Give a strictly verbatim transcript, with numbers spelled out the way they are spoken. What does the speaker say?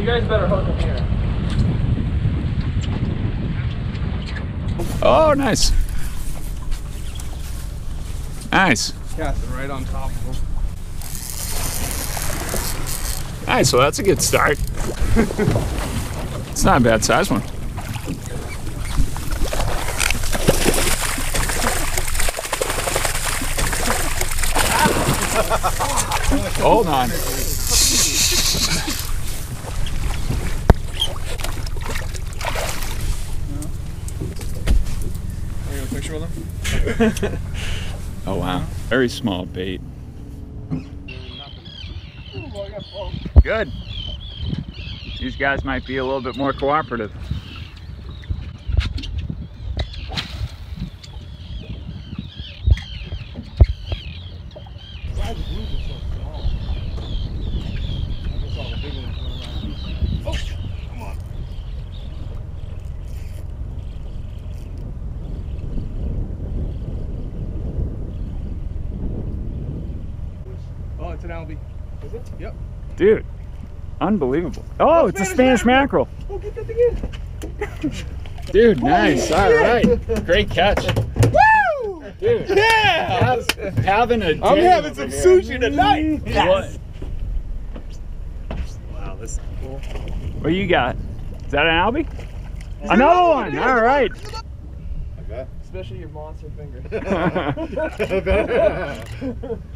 guys better hook him here. Oh, nice. Nice. Casting right on top of him. Nice, well that's a good start. It's not a bad size one. Hold on. Are you gonna picture with him? Oh wow, very small bait. Good. These guys might be a little bit more cooperative. Oh, it's an albie. Is it? Yep. Dude, unbelievable. Oh, Oh, it's a Spanish Spanish mackerel. Oh, get that thing in. Dude, nice. All right. Great catch. Woo! Dude, Yeah! have, having a day I'm having some over here. sushi tonight. What? Wow, this is cool. What you got? Is that an albie? Another one. All right. Especially your monster finger.